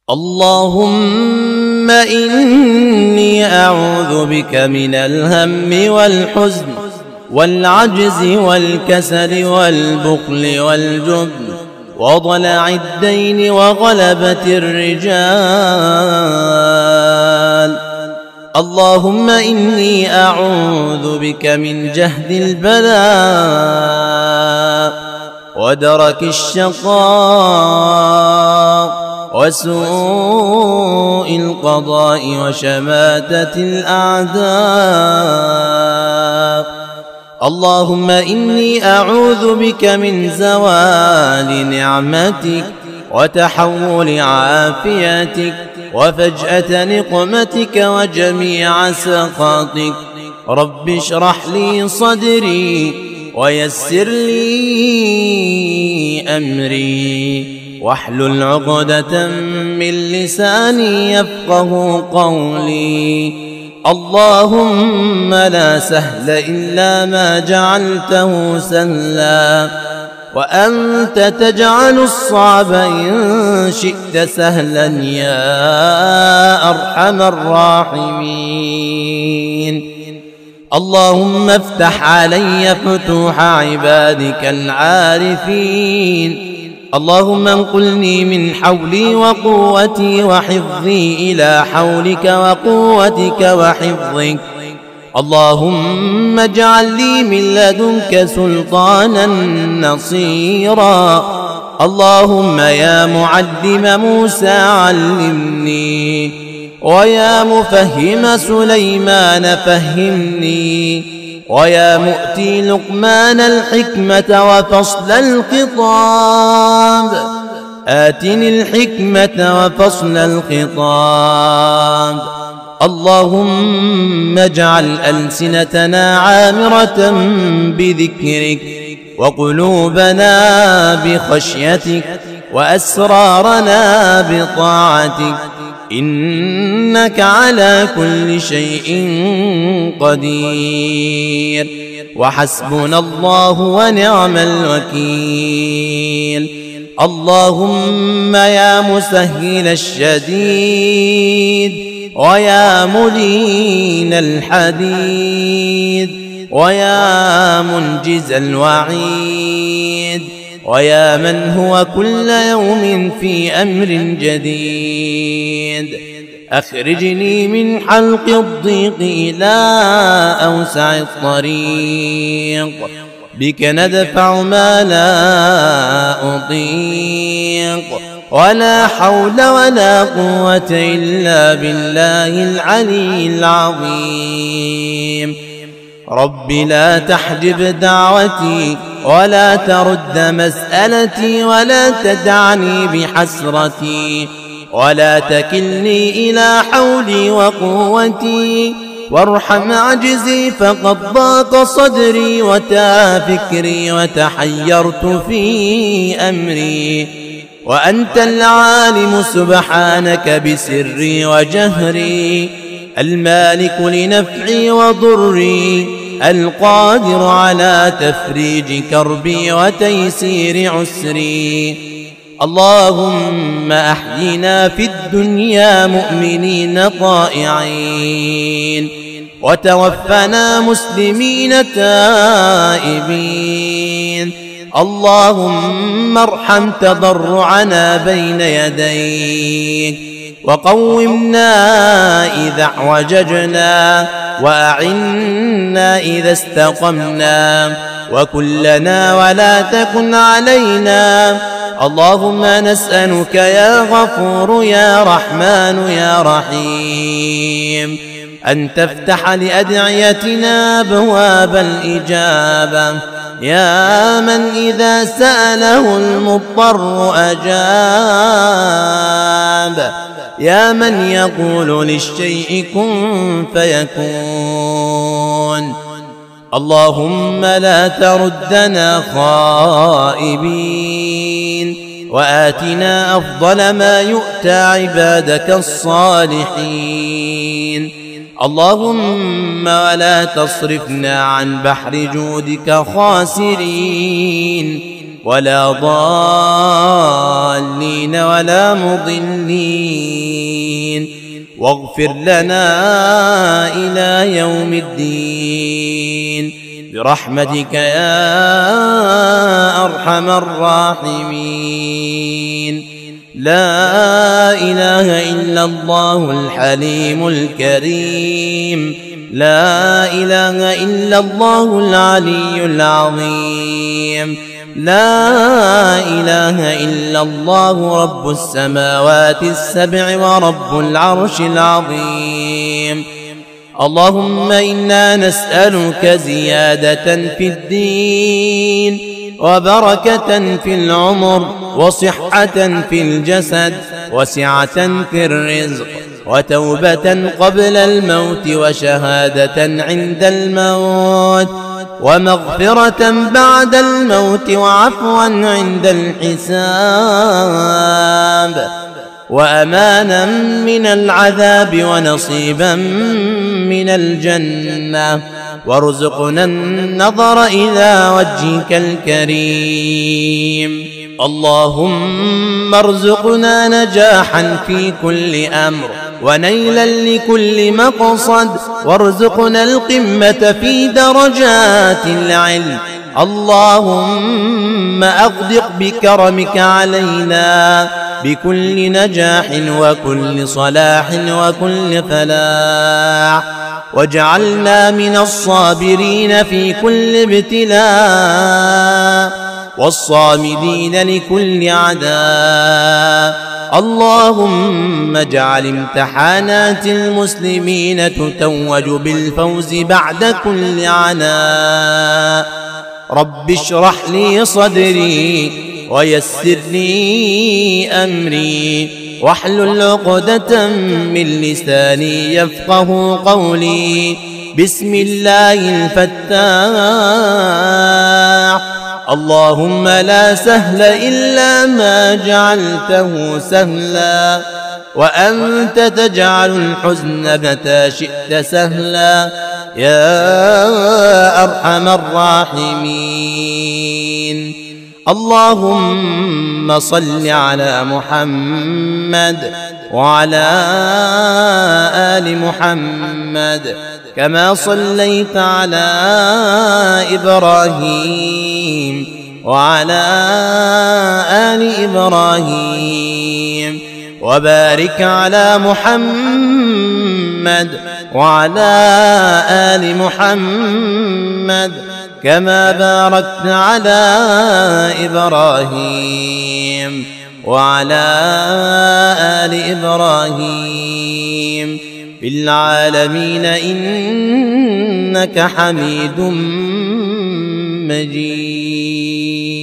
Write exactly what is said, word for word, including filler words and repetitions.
اللهم إني أعوذ بك من الهم والحزن والعجز والكسل والبخل والجبن وضلع الدين وغلبة الرجال. اللهم إني أعوذ بك من جهد البلاء ودرك الشقاء وسوء القضاء وشماتة الأعداء. اللهم إني أعوذ بك من زوال نعمتك وتحول عافيتك وفجأة نقمتك وجميع سخطك. رب اشرح لي صدري ويسر لي أمري واحلل عقدة من لساني يفقه قولي. اللهم لا سهل إلا ما جعلته سهلا وأنت تجعل الصعب إن شئت سهلا يا أرحم الراحمين. اللهم افتح علي فتوح عبادك العارفين. اللهم انقلني من حولي وقوتي وحفظي إلى حولك وقوتك وحفظك. اللهم اجعل لي من لدنك سلطانا نصيرا. اللهم يا معلم موسى علمني ويا مفهم سليمان فهمني ويا مؤتي لقمان الحكمة وفصل الخطاب آتني الحكمة وفصل الخطاب. اللهم اجعل ألسنتنا عامرة بذكرك وقلوبنا بخشيتك وأسرارنا بطاعتك إنك على كل شيء قدير. وحسبنا الله ونعم الوكيل. اللهم يا مسهل الشديد ويا ملين الحديد ويا منجز الوعيد ويا من هو كل يوم في أمر جديد، أخرجني من حلق الضيق إلى أوسع الطريق، بك ندفع ما لا أطيق، ولا حول ولا قوة إلا بالله العلي العظيم. رب لا تحجب دعوتي ولا ترد مسألتي ولا تدعني بحسرتي ولا تكلني إلى حولي وقوتي، وارحم عجزي فقد ضاق صدري وتاه فكري وتحيرت في أمري، وأنت العالم سبحانك بسري وجهري، المالك لنفعي وضري، القادر على تفريج كربي وتيسير عسري. اللهم أحينا في الدنيا مؤمنين طائعين، وتوفنا مسلمين تائبين. اللهم ارحم تضرعنا بين يديك، وقومنا إذا اعوججنا، وأعنا إذا استقمنا، وكلنا ولا تكن علينا. اللهم نسألك يا غفور يا رحمن يا رحيم أن تفتح لأدعيتنا أبواب الإجابة، يا من إذا سأله المضطر أجاب، يا من يقول للشيء كن فيكون. اللهم لا تردنا خائبين، وآتنا أفضل ما يؤتى عبادك الصالحين. اللهم ولا تصرفنا عن بحر جودك خاسرين، ولا ضالين ولا مضلين، واغفر لنا إلى يوم الدين برحمتك يا أرحم الراحمين. لا إله إلا الله الحليم الكريم، لا إله إلا الله العلي العظيم، لا إله إلا الله رب السماوات السبع ورب العرش العظيم. اللهم إنا نسألك زيادة في الدين وبركة في العمر وصحة في الجسد وسعة في الرزق وتوبة قبل الموت وشهادة عند الموت ومغفرة بعد الموت وعفوا عند الحساب وأمانا من العذاب ونصيبا من الجنة، وارزقنا النظر إلى وجهك الكريم. اللهم ارزقنا نجاحا في كل أمر ونيلا لكل مقصد، وارزقنا القمة في درجات العلم. اللهم أغدق بكرمك علينا بكل نجاح وكل صلاح وكل فلاح، واجعلنا من الصابرين في كل ابتلاء والصامدين لكل عداء. اللهم اجعل امتحانات المسلمين تتوج بالفوز بعد كل عناء. رب اشرح لي صدري ويسر لي أمري واحلل عقدة من لساني يفقه قولي. بسم الله الفتاح. اللهم لا سهل إلا ما جعلته سهلا، وأنت تجعل الحزن متى شئت سهلا يا أرحم الراحمين. اللهم صل على محمد وعلى آل محمد كما صليت على إبراهيم وعلى آل إبراهيم، وبارك على محمد وعلى آل محمد كما باركت على إبراهيم وعلى آل إبراهيم في العالمين إنك حميد مجيد.